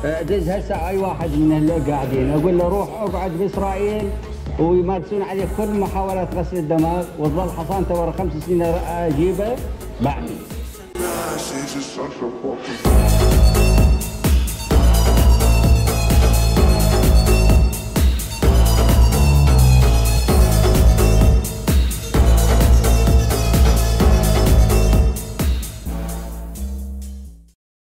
دز هسه اي واحد من اللي قاعدين اقول له روح اقعد باسرائيل ويمارسون عليك كل محاولات غسل الدماغ وتظل حصانته ورا 5 سنين اجيبه بعد.